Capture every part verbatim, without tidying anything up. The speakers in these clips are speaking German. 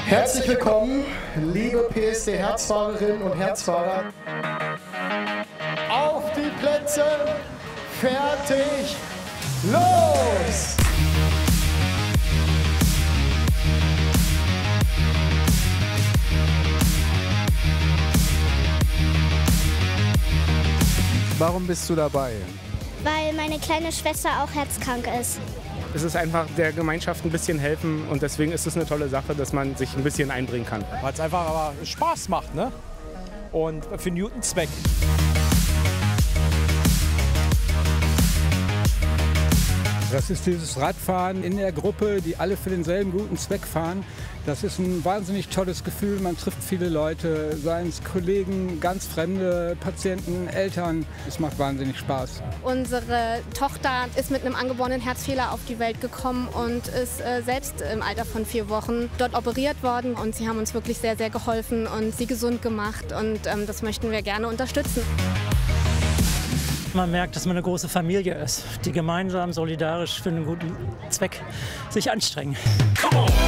Herzlich willkommen, liebe P S D-Herzfahrerinnen und Herzfahrer. Auf die Plätze, fertig, los! Warum bist du dabei? Weil meine kleine Schwester auch herzkrank ist. Es ist einfach der Gemeinschaft ein bisschen helfen und deswegen ist es eine tolle Sache, dass man sich ein bisschen einbringen kann. Weil es einfach aber Spaß macht, ne? Und für einen guten Zweck. Das ist dieses Radfahren in der Gruppe, die alle für denselben guten Zweck fahren. Das ist ein wahnsinnig tolles Gefühl. Man trifft viele Leute, seien es Kollegen, ganz fremde Patienten, Eltern. Es macht wahnsinnig Spaß. Unsere Tochter ist mit einem angeborenen Herzfehler auf die Welt gekommen und ist äh, selbst im Alter von vier Wochen dort operiert worden. Und sie haben uns wirklich sehr, sehr geholfen und sie gesund gemacht. Und ähm, das möchten wir gerne unterstützen. Man merkt, dass man eine große Familie ist, die gemeinsam solidarisch für einen guten Zweck sich anstrengen. Come on.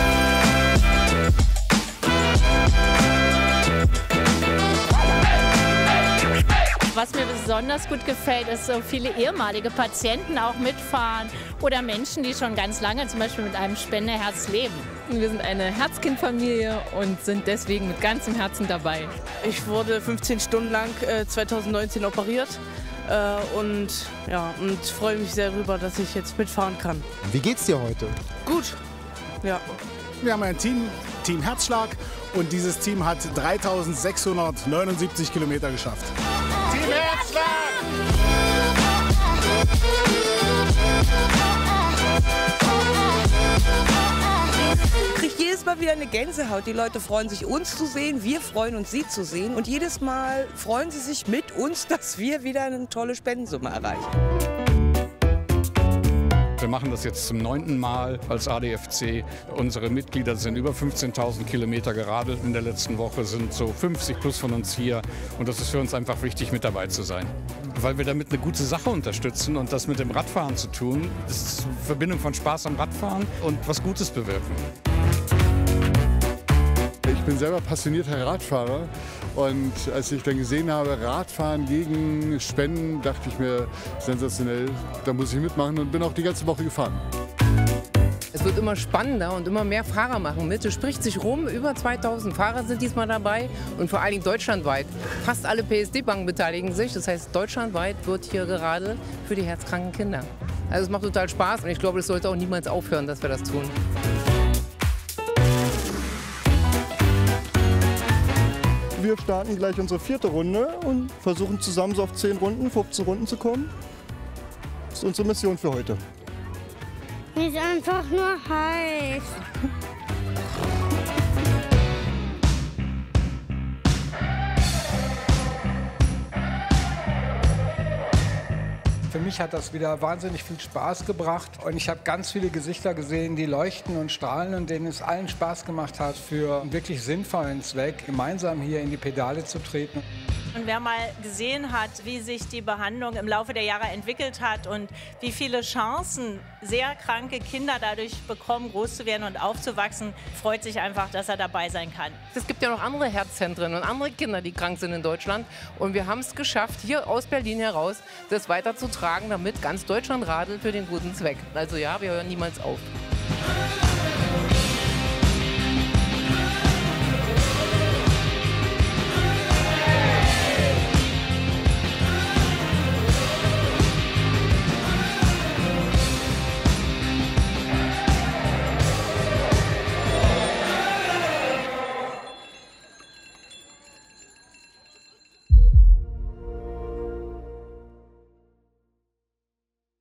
Was mir besonders gut gefällt, ist, so viele ehemalige Patienten auch mitfahren oder Menschen, die schon ganz lange zum Beispiel mit einem Spenderherz leben. Wir sind eine Herzkindfamilie und sind deswegen mit ganzem Herzen dabei. Ich wurde fünfzehn Stunden lang äh, zweitausendneunzehn operiert. Und, ja, und freue mich sehr darüber, dass ich jetzt mitfahren kann. Wie geht's dir heute? Gut, ja. Wir haben ein Team, Team Herzschlag, und dieses Team hat dreitausendsechshundertneunundsiebzig Kilometer geschafft. Team Herzschlag! Jedes Mal wieder eine Gänsehaut. Die Leute freuen sich, uns zu sehen, wir freuen uns, sie zu sehen. Und jedes Mal freuen sie sich mit uns, dass wir wieder eine tolle Spendensumme erreichen. Wir machen das jetzt zum neunten Mal als A D F C. Unsere Mitglieder sind über fünfzehntausend Kilometer geradelt in der letzten Woche, sind so fünfzig plus von uns hier. Und das ist für uns einfach wichtig, mit dabei zu sein. Weil wir damit eine gute Sache unterstützen und das mit dem Radfahren zu tun, ist eine Verbindung von Spaß am Radfahren und was Gutes bewirken. Ich bin selber passionierter Radfahrer und als ich dann gesehen habe, Radfahren gegen Spenden, dachte ich mir, sensationell, da muss ich mitmachen und bin auch die ganze Woche gefahren. Es wird immer spannender und immer mehr Fahrer machen mit. Es spricht sich rum, über zweitausend Fahrer sind diesmal dabei und vor allen Dingen deutschlandweit. Fast alle P S D-Banken beteiligen sich, das heißt deutschlandweit wird hier gerade für die herzkranken Kinder. Also es macht total Spaß und ich glaube, es sollte auch niemals aufhören, dass wir das tun. Wir starten gleich unsere vierte Runde und versuchen zusammen so auf zehn Runden, fünfzehn Runden zu kommen. Das ist unsere Mission für heute. Mir ist einfach nur heiß. Für mich hat das wieder wahnsinnig viel Spaß gebracht und ich habe ganz viele Gesichter gesehen, die leuchten und strahlen und denen es allen Spaß gemacht hat, für einen wirklich sinnvollen Zweck gemeinsam hier in die Pedale zu treten. Und wer mal gesehen hat, wie sich die Behandlung im Laufe der Jahre entwickelt hat und wie viele Chancen sehr kranke Kinder dadurch bekommen, groß zu werden und aufzuwachsen, freut sich einfach, dass er dabei sein kann. Es gibt ja noch andere Herzzentren und andere Kinder, die krank sind in Deutschland. Und wir haben es geschafft, hier aus Berlin heraus, das weiterzutragen, damit ganz Deutschland radelt für den guten Zweck. Also ja, wir hören niemals auf.